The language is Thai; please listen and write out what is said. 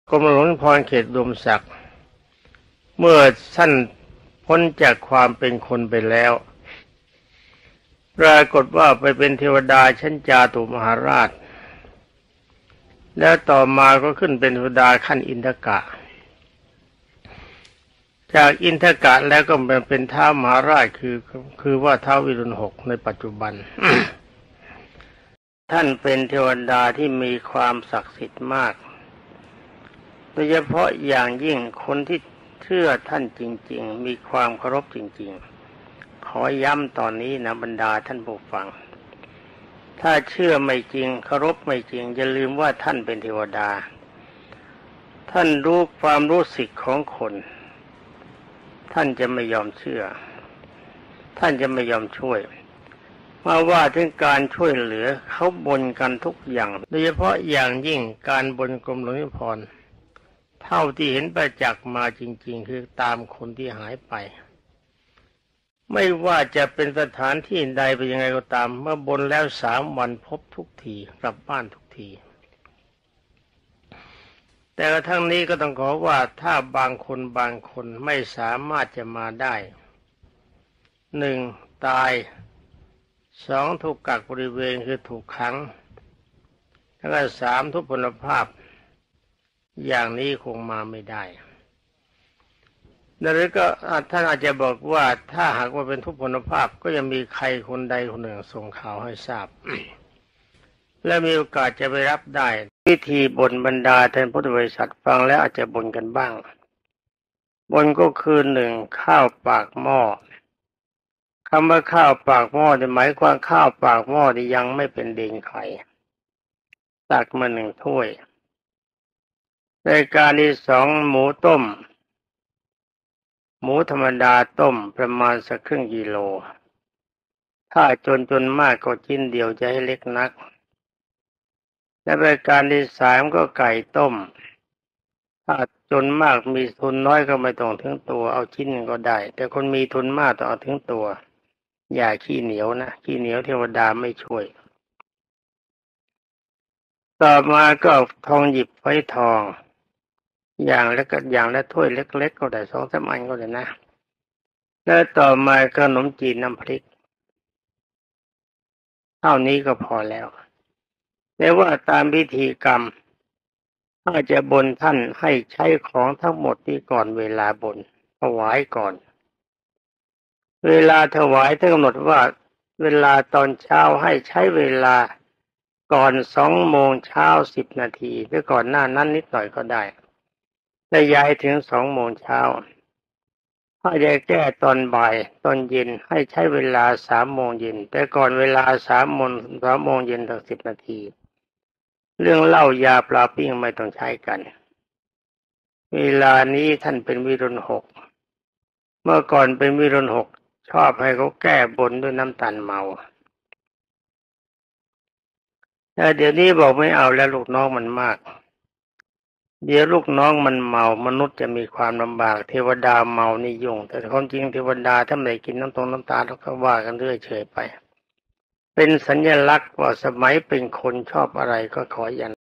กรมหลวงพรเขตอุดมศักดิ์เมื่อท่านพ้นจากความเป็นคนไปแล้วปรากฏว่าไปเป็นเทวดาชั้นจาตุมหาราชแล้วต่อมาก็ขึ้นเป็นเทวดาขั้นอินทกะจากอินทกะแล้วก็เป็นท้าวมหาราชคือว่าท้าววิรุณหกในปัจจุบัน ท่านเป็นเทวดาที่มีความศักดิ์สิทธิ์มากโดยเฉพาะอย่างยิ่งคนที่เชื่อท่านจริงๆมีความเคารพจริงๆขอย้ำตอนนี้นะบรรดาท่านผู้ฟังถ้าเชื่อไม่จริงเคารพไม่จริงอย่าลืมว่าท่านเป็นเทวดาท่านรู้ความรู้สึกของคนท่านจะไม่ยอมเชื่อท่านจะไม่ยอมช่วยมาว่าถึงการช่วยเหลือเขาบ่นกันทุกอย่างโดยเฉพาะอย่างยิ่งการบ่นกรมหลวงนิพนธ์เท่าที่เห็นประจักษ์มาจริงๆคือตามคนที่หายไปไม่ว่าจะเป็นสถานที่ใดไปยังไงก็ตามเมื่อบ่นแล้ว3 วันพบทุกทีกลับบ้านทุกทีแต่กระทั่งนี้ก็ต้องขอว่าถ้าบางคนไม่สามารถจะมาได้1ตาย2ถูกกักบริเวณคือถูกขังแล้วก็3ทุพพลภาพอย่างนี้คงมาไม่ได้แล้วก็ท่านอาจจะบอกว่าถ้าหากว่าเป็นทุพพลภาพก็ยังมีใครคนใดคนหนึ่งส่งข่าวให้ทราบ และมีโอกาสจะไปรับได้วิธีบ่นบรรดาท่านพุทธบริษัทฟังแล้วอาจจะบ่นกันบ้างบ่นก็คือ1ข้าวปากหม้อคำว่าข้าวปากหม้อหมายความข้าวปากหม้อที่ยังไม่เป็นเด่งไข่ตักมา1 ถ้วยรายการที่2หมูต้มหมูธรรมดาต้มประมาณสักครึ่งกิโลถ้าจนมากก็ชิ้นเดียวจะให้เล็กนักและรายการที่3ก็ไก่ต้มถ้าจนมากมีทุนน้อยก็ไม่ต้องถึงตัวเอาชิ้นก็ได้แต่คนมีทุนมากต้องเอาถึงตัวอย่าขี้เหนียวนะขี้เหนียวเทวดาไม่ช่วยต่อมาก็ทองหยิบไว้ทองอย่างละถ้วยเล็กๆก็ได้2-3 อันก็ได้นะแล้วต่อมาขนมจีนน้ำพริกเท่านี้ก็พอแล้วแต่ว่าตามพิธีกรรมถ้าจะบนท่านให้ใช้ของทั้งหมดที่ก่อนเวลาบนถวายก่อนเวลาถวายท่านกำหนดว่าเวลาตอนเช้าให้ใช้เวลาก่อน2 โมงเช้า10 นาทีหรือก่อนหน้านั้นนิดหน่อยก็ได้และย้ายถึง2 โมงเช้าถ้าจะแก้ตอนบ่ายตอนเย็นให้ใช้เวลา3 โมงเย็นแต่ก่อนเวลา3 โมงเย็นถึง10 นาทีเรื่องเหล้ายาปลาปิ้งไม่ต้องใช้กันเวลานี้ท่านเป็นวิรุณหกเมื่อก่อนเป็นวิรุณหกชอบให้เขาแก้บนด้วยน้ำตาลเมาแต่เดี๋ยวนี้บอกไม่เอาแล้วลูกน้องมันมากเดี๋ยวลูกน้องมันเมามนุษย์จะมีความลำบากเทวดาเมานี่ยุ่งแต่ความจริงเทวดาถ้าไม่กินน้ำตาแล้วก็ว่ากันเรื่อยเฉยไปเป็นสัญลักษณ์ว่าสมัยเป็นคนชอบอะไรก็ขออย่าง